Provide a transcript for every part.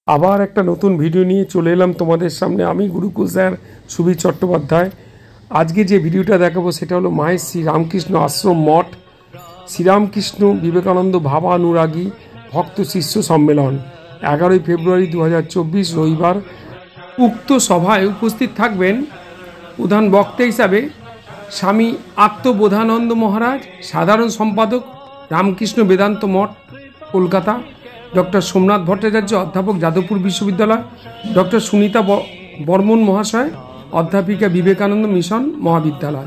আবার একটা নতুন ভিডিও নিয়ে চলে এলাম তোমাদের সামনে। আমি গুরুকুল স্যার সুবীর চট্টোপাধ্যায়। আজকে যে ভিডিওটা দেখাবো সেটা হলো মায়ের শ্রী রামকৃষ্ণ আশ্রম মঠ শ্রীরামকৃষ্ণ বিবেকানন্দ ভাবানুরাগী ভক্ত শিষ্য সম্মেলন 11ই ফেব্রুয়ারি 2024 রবিবার। উক্ত সভায় উপস্থিত থাকবেন প্রধান বক্তা হিসাবে স্বামী আত্মবোধানন্দ মহারাজ, সাধারণ সম্পাদক রামকৃষ্ণ বেদান্ত মঠ কলকাতা, ডক্টর সোমনাথ ভট্টাচার্য অধ্যাপক যাদবপুর বিশ্ববিদ্যালয়, ডক্টর সুনিতা বর্মন মহাশয় অধ্যাপিকা বিবেকানন্দ মিশন মহাবিদ্যালয়।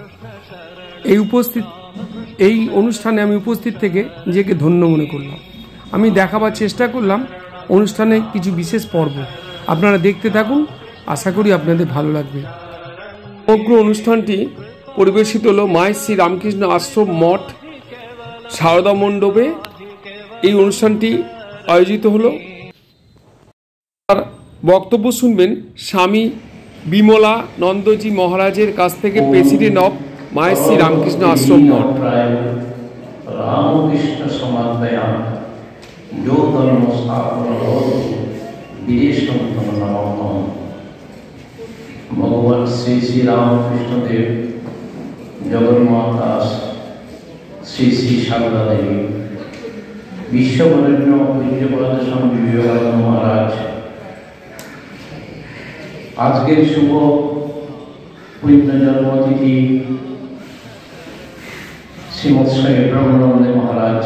এই অনুষ্ঠানে আমি উপস্থিত থেকে নিজেকে ধন্য মনে করলাম। আমি দেখাবার চেষ্টা করলাম অনুষ্ঠানে কিছু বিশেষ পর্ব। আপনারা দেখতে থাকুন, আশা করি আপনাদের ভালো লাগবে। সমগ্র অনুষ্ঠানটি পরিবেশিত হলো মায়ের শ্রী রামকৃষ্ণ আশ্রম মঠ সারদা মণ্ডপে। এই অনুষ্ঠানটি আয়োজিত হলো। আর বক্তব্য শুনবেন স্বামী বিমলা নন্দজি মহারাজের কাছ থেকে, প্রেসিডেন্ট অফ মায়ের শ্রী রামকৃষ্ণ আশ্রম মঠ। রামকৃষ্ণ সমাদয়া যো ধর্ম স্থাপন বিদেশম নমঃ। ভগবান শ্রী শ্রী রামকৃষ্ণদেব, জগন্মাতা শ্রী শ্রী সারদা দেবী, বিশ্ববরেণ্য পূজ্যপাদ স্বামী বিবেকানন্দ মহারাজ, আজকের শুভ পুণ্য জন্মতিথি শ্রীমৎ স্বামী ব্রহ্মানন্দ মহারাজ,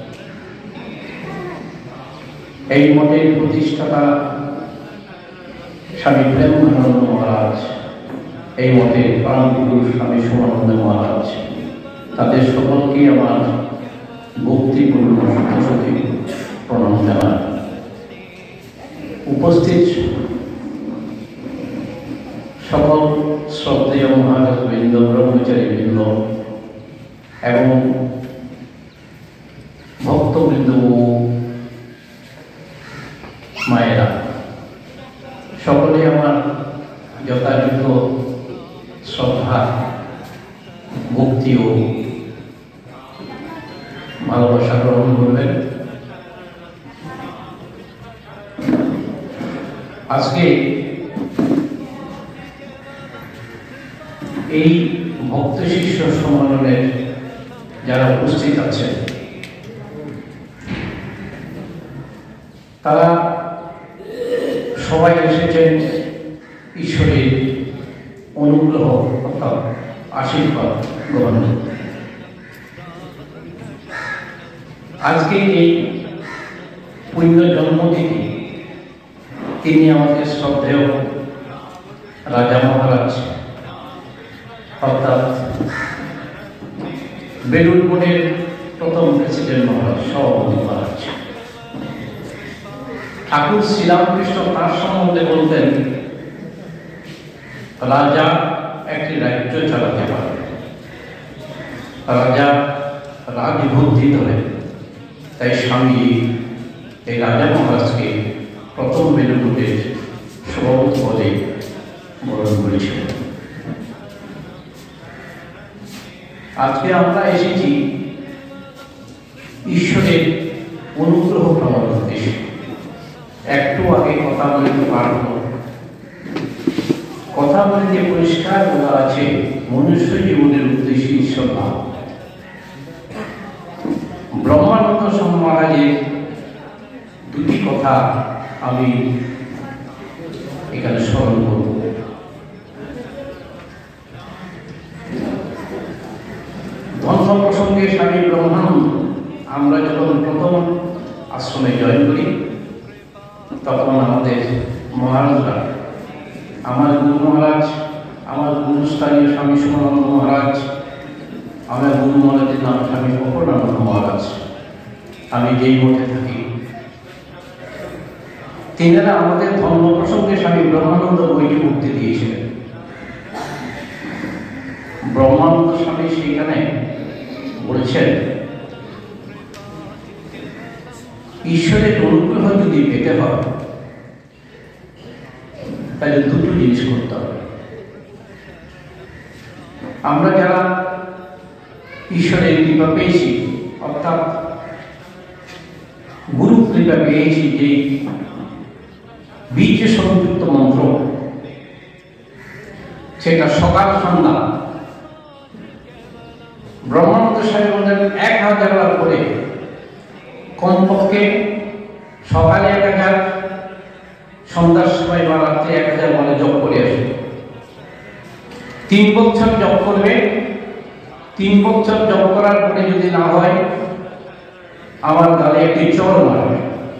এই মঠের প্রতিষ্ঠাতা স্বামী ব্রহ্মানন্দ মহারাজ, এই মঠের প্রাণ পুরুষ স্বামী সোমানন্দ মহারাজ, তাদের সকলকে আমার ভক্তিপূর্ণ প্রণাম জানাই। উপস্থিত সকল শ্রদ্ধেয় মহারাজবৃন্দ, ব্রহ্মচারীবৃন্দ এবং ভক্তবৃন্দ, মায়েরা, সকলে আমার যথাযথ শ্রদ্ধা, ভক্তি ও ভালোবাসা গ্রহণ করবেন। আজকে এই ভক্ত শিষ্য সম্মেলনের যারা উপস্থিত আছেন, তারা সবাই এসেছেন ঈশ্বরের অনুগ্রহ অর্থাৎ আশীর্বাদ গ্রহণ করতে। আজকে এই পুণ্য জন্মতিথি তিনি আমাদের শ্রদ্ধেয় রাজা মহারাজ অর্থাৎ বেলুড় মঠের প্রথম প্রেসিডেন্ট মহারাজ, সভাপতি মহারাজ ঠাকুর শ্রীরামকৃষ্ণ তার সম্বন্ধে বলতেন, রাজা একটি রাজ্য চালাতে পারে, রাজা রাজভক্তি ধরে। তাই স্বামী এই রাজা মহারাজকে প্রথম বেলুড় মঠের সভাপতি পদে বরণ করেছিলেন। আজকে আমরা এসেছি ঈশ্বরের অনুগ্রহ পাওয়ার উদ্দেশ্যে। একটু আগে কথা বলতে পারব, কথা বলে যে পরিষ্কার বলা আছে মনুষ্য জীবনের উদ্দেশ্যে ঈশ্বর লাভ। ব্রহ্মানন্দ স্বামী মহারাজের দুটি কথা আমি এখানে স্মরণ করব। ধর্ম প্রসঙ্গে স্বামী ব্রহ্মানন্দ, আমরা যখন প্রথম আশ্রমে জয়েন করি তখন আমাদের মহারাজরা, আমার গুরু মহারাজ, আমার গুরুস্থানীয় স্বামী সোমানন্দ মহারাজ, আমার গুরু মহারাজের নাম স্বামী অপরানন্দ মহারাজ, আমি যেই মঠে থাকি, তিনারা আমাদের ধর্ম প্রসঙ্গে স্বামী ব্রহ্মানন্দ বইটি মুক্তি দিয়েছিলেন। ব্রহ্মানন্দ স্বামী সেখানে বলেছেন, ঈশ্বরের অনুগ্রহ যদি পেতে হয় তাহলে দুটো জিনিস করতে হবে। আমরা যারা ঈশ্বরের কৃপা পেয়েছি, অর্থাৎ গুরু কৃপা পেয়েছি, যে বীজ সংযুক্ত মন্ত্র, সেটা সকাল সন্ধ্যা ব্রহ্মানন্দ সাহেব বলেন 1000 বার করে, কমপক্ষে সকালে 1000, সন্ধ্যার সময় বা রাত্রে 1000 বলে জপ করে আসবে। 3 বছর জপ করবে। 3 বছর জপ করার পরে যদি না হয়, আমার গালে একটি চড় মারবে।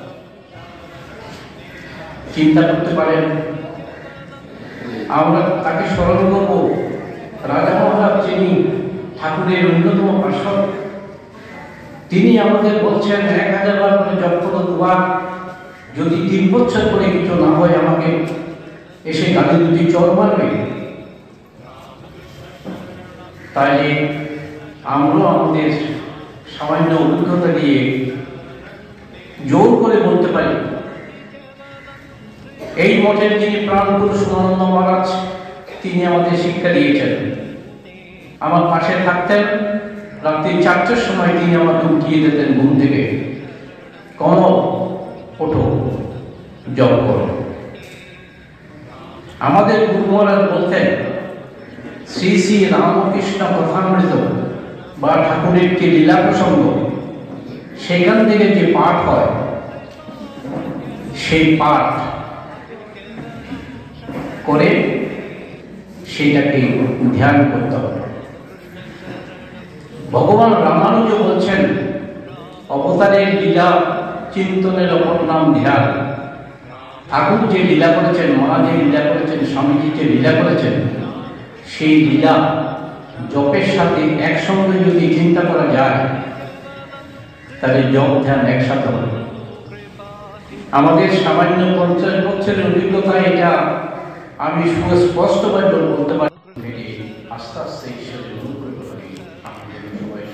চিন্তা করতে পারেন, আমরা তাকে স্মরণ করব, রাজা মহারাজ যিনি ঠাকুরের অন্যতম পার্ষদ, তিনি আমাদের বলছেন 1000 বার করে জপ করো, 2 বার। যদি 3 বছর করে কিছু না হয়, আমাকে এসে গালে 2টি চড় মারবে। তাই আমরা আমাদের সামান্য অভিজ্ঞতা দিয়ে জোর করে বলতে পারি, এই মঠের যিনি প্রাণপুরুষ সুমানন্দ মহারাজ, তিনি আমাদের শিক্ষা দিয়েছেন। আমার পাশে থাকতেন, রাত্রি 4টার সময় তিনি আমাকে উঠিয়ে দিতেন ঘুম থেকে, কনক ওঠো, জপ করো। আমাদের গুরু মহারাজ বলতেন, শ্রী শ্রী রামকৃষ্ণ কথামৃত বা ঠাকুরের যে লীলা প্রসঙ্গ, সেখান থেকে যে পাঠ হয়, সেই পাঠ করে সেটাকে ধ্যান করতে হবে। ভগবান রামানুজ বলছেন, অবতারের লীলা চিন্তনের অপর নাম ধ্যান। ঠাকুর যে লীলা করেছেন, মা যে লীলা করেছেন, স্বামীজি যে লীলা করেছেন, সেই লীলা জপের সাথে একসঙ্গে যদি চিন্তা করা যায়, তাহলে জপ ধ্যান একসাথে হবে। আমাদের সামান্য 50 বছরের অভিজ্ঞতা, এটা আমি সুস্পষ্টভাবে বলতে পারি। আস্তে আস্তে ঈশ্বরের অনুগ্রহ করে আমাদের সবাই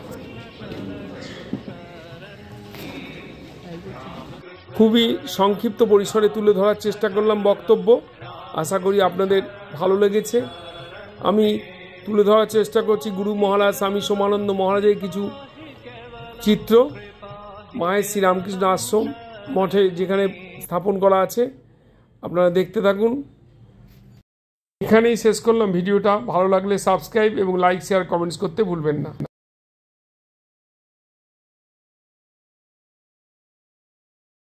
খুবই সংক্ষিপ্ত পরিসরে তুলে ধরার চেষ্টা করলাম বক্তব্য। আশা করি আপনাদের ভালো লেগেছে। আমি তুলে ধরার চেষ্টা করছি গুরু মহারাজ স্বামী সোমানন্দ মহারাজের কিছু চিত্র মায়ের শ্রী রামকৃষ্ণ আশ্রম মঠে যেখানে স্থাপন করা আছে। আপনারা দেখতে থাকুন। এখানেই শেষ করলাম ভিডিওটা। ভালো লাগলে সাবস্ক্রাইব এবং লাইক, শেয়ার, কমেন্টস করতে ভুলবেন না।